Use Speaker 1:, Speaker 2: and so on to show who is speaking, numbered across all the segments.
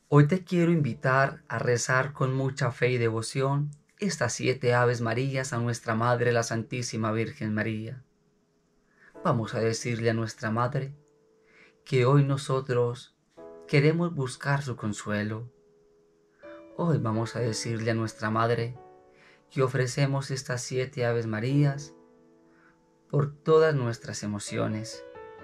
Speaker 1: Hoy te quiero invitar a rezar con mucha fe y devoción estas 7 Aves Marías a nuestra Madre, la Santísima Virgen María. Vamos a decirle a nuestra Madre que hoy nosotros queremos buscar su consuelo. Hoy vamos a decirle a nuestra Madre que ofrecemos estas 7 Aves Marías por todas nuestras emociones.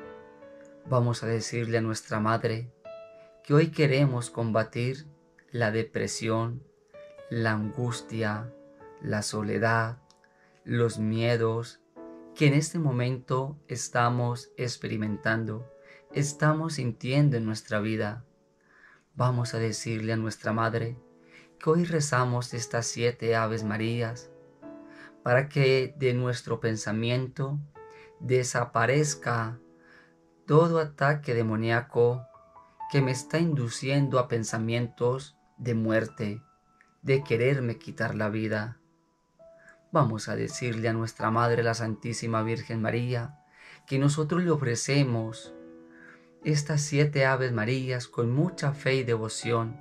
Speaker 1: Vamos a decirle a nuestra Madre que hoy queremos combatir la depresión, la angustia, la soledad, los miedos que en este momento estamos experimentando, estamos sintiendo en nuestra vida. Vamos a decirle a nuestra Madre que hoy rezamos estas 7 Aves Marías para que de nuestro pensamiento desaparezca todo ataque demoníaco que me está induciendo a pensamientos de muerte, de quererme quitar la vida. Vamos a decirle a nuestra Madre, la Santísima Virgen María, que nosotros le ofrecemos estas 7 Aves Marías con mucha fe y devoción,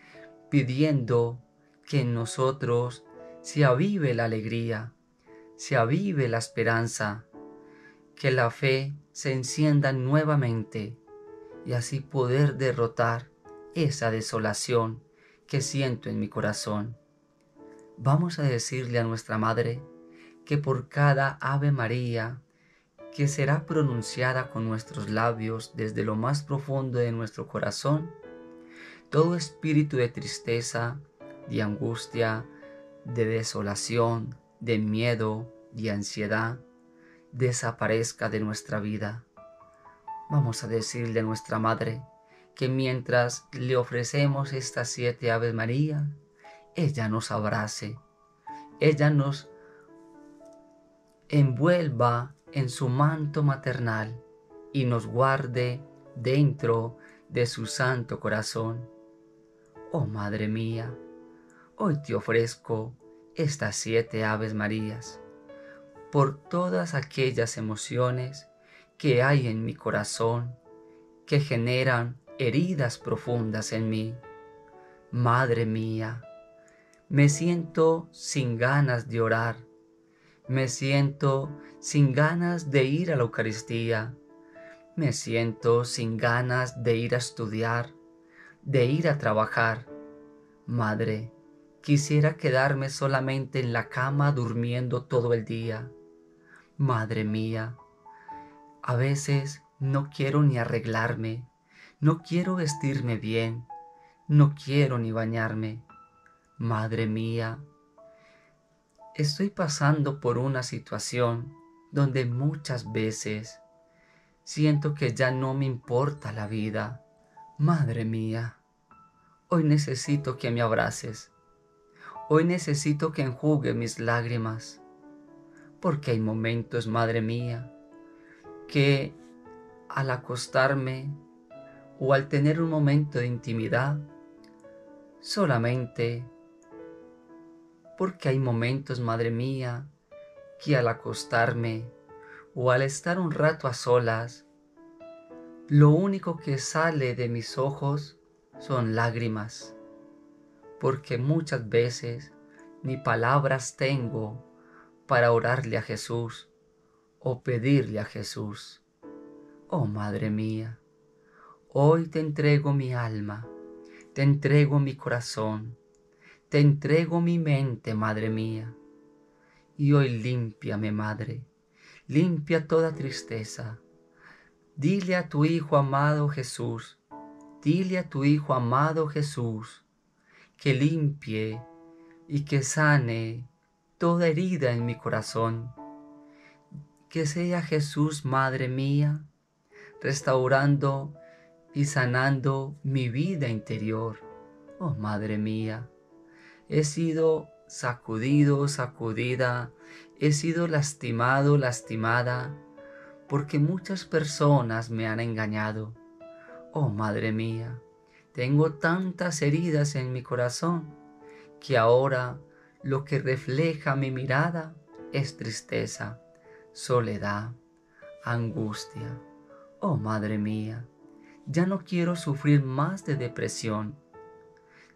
Speaker 1: pidiendo que en nosotros se avive la alegría, se avive la esperanza, que la fe se encienda nuevamente y así poder derrotar esa desolación que siento en mi corazón. Vamos a decirle a nuestra Madre que por cada Ave María que será pronunciada con nuestros labios desde lo más profundo de nuestro corazón, todo espíritu de tristeza, de angustia, de desolación, de miedo, de ansiedad, desaparezca de nuestra vida. Vamos a decirle a nuestra Madre que mientras le ofrecemos estas 7 Aves María, ella nos abrace, ella nos envuelva en su manto maternal y nos guarde dentro de su santo corazón. Oh Madre mía, hoy te ofrezco estas 7 Aves Marías por todas aquellas emociones que hay en mi corazón que generan heridas profundas en mí. Madre mía, me siento sin ganas de orar, me siento sin ganas de ir a la Eucaristía, me siento sin ganas de ir a estudiar, de ir a trabajar. Madre, quisiera quedarme solamente en la cama durmiendo todo el día. Madre mía, a veces no quiero ni arreglarme, no quiero vestirme bien, no quiero ni bañarme. Madre mía, estoy pasando por una situación donde muchas veces siento que ya no me importa la vida. Madre mía, hoy necesito que me abraces, hoy necesito que enjugue mis lágrimas, porque hay momentos, Madre mía, que al acostarme o al tener un momento de intimidad, solamente porque hay momentos, Madre mía, que al acostarme o al estar un rato a solas, lo único que sale de mis ojos son lágrimas, porque muchas veces ni palabras tengo para orarle a Jesús o pedirle a Jesús. Oh Madre mía, hoy te entrego mi alma, te entrego mi corazón, te entrego mi mente, Madre mía. Y hoy límpiame, Madre, limpia toda tristeza. Dile a tu Hijo amado Jesús, dile a tu Hijo amado Jesús, que limpie y que sane toda herida en mi corazón. Que sea Jesús, Madre mía, restaurando y sanando mi vida interior. Oh Madre mía, he sido sacudido, sacudida, he sido lastimado, lastimada, porque muchas personas me han engañado. Oh Madre mía, tengo tantas heridas en mi corazón que ahora lo que refleja mi mirada es tristeza, soledad, angustia. Oh Madre mía, ya no quiero sufrir más de depresión,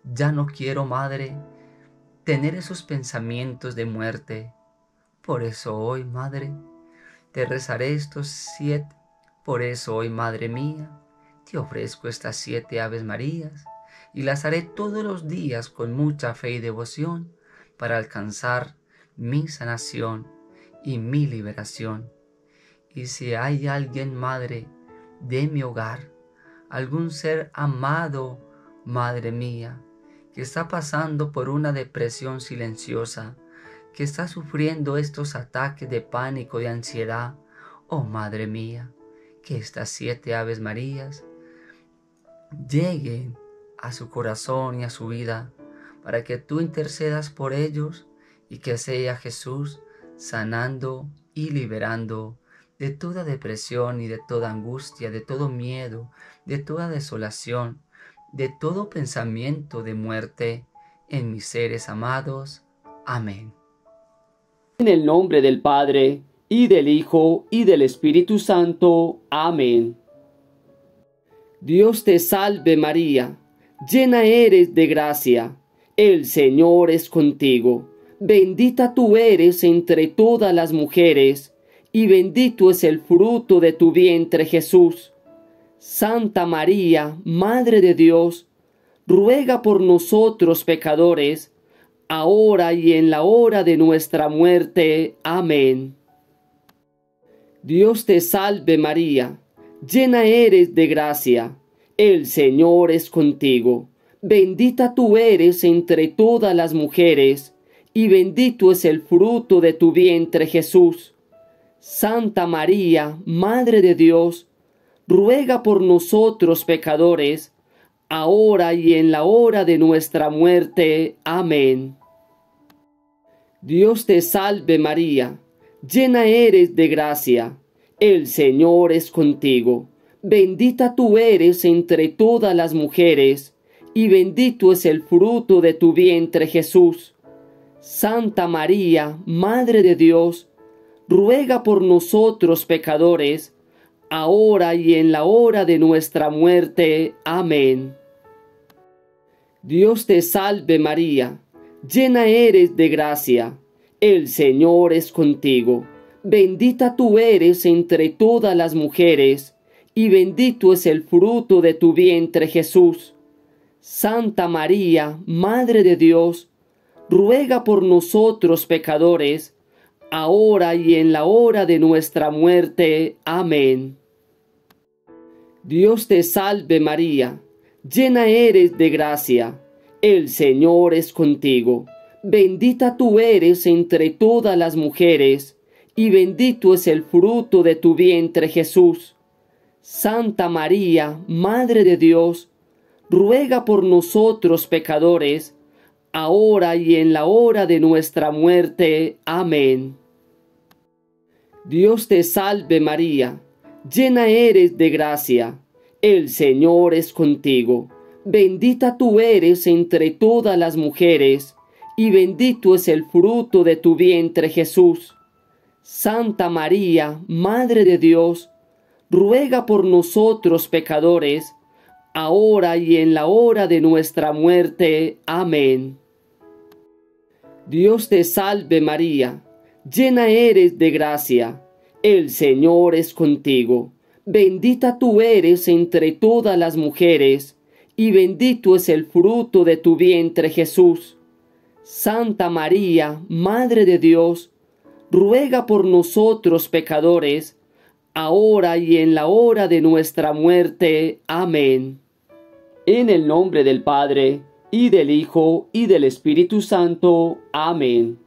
Speaker 1: Ya no quiero, Madre, tener esos pensamientos de muerte. Por eso hoy, Madre, te rezaré estos 7. Por eso hoy, Madre mía, te ofrezco estas 7 Aves Marías y las haré todos los días con mucha fe y devoción para alcanzar mi sanación y mi liberación. Y si hay alguien, Madre, de mi hogar, algún ser amado, Madre mía, que está pasando por una depresión silenciosa, que está sufriendo estos ataques de pánico, de ansiedad, oh Madre mía, que estas 7 Aves Marías lleguen a su corazón y a su vida, para que tú intercedas por ellos y que sea Jesús sanando y liberando de toda depresión y de toda angustia, de todo miedo, de toda desolación, de todo pensamiento de muerte en mis seres amados. Amén.
Speaker 2: En el nombre del Padre, y del Hijo, y del Espíritu Santo. Amén. Dios te salve María, llena eres de gracia, el Señor es contigo. Bendita tú eres entre todas las mujeres, y bendito es el fruto de tu vientre Jesús. Santa María, Madre de Dios, ruega por nosotros pecadores, ahora y en la hora de nuestra muerte. Amén. Dios te salve María, llena eres de gracia, el Señor es contigo. Bendita tú eres entre todas las mujeres, y bendito es el fruto de tu vientre Jesús. Santa María, Madre de Dios, ruega por nosotros pecadores, ahora y en la hora de nuestra muerte. Amén. Dios te salve María, llena eres de gracia, el Señor es contigo. Bendita tú eres entre todas las mujeres, y bendito es el fruto de tu vientre Jesús. Santa María, Madre de Dios, ruega por nosotros pecadores, ahora y en la hora de nuestra muerte. Amén. Dios te salve María, llena eres de gracia, el Señor es contigo. Bendita tú eres entre todas las mujeres, y bendito es el fruto de tu vientre Jesús. Santa María, Madre de Dios, ruega por nosotros pecadores, ahora y en la hora de nuestra muerte. Amén. Dios te salve María, llena eres de gracia, el Señor es contigo. Bendita tú eres entre todas las mujeres, y bendito es el fruto de tu vientre Jesús. Santa María, Madre de Dios, ruega por nosotros pecadores, ahora y en la hora de nuestra muerte. Amén. Dios te salve María, llena eres de gracia, el Señor es contigo. Bendita tú eres entre todas las mujeres, y bendito es el fruto de tu vientre Jesús. Santa María, Madre de Dios, ruega por nosotros pecadores, ahora y en la hora de nuestra muerte. Amén. Dios te salve María, llena eres de gracia, el Señor es contigo. Bendita tú eres entre todas las mujeres, y bendito es el fruto de tu vientre Jesús. Santa María, Madre de Dios, ruega por nosotros pecadores, ahora y en la hora de nuestra muerte. Amén. En el nombre del Padre, y del Hijo, y del Espíritu Santo. Amén.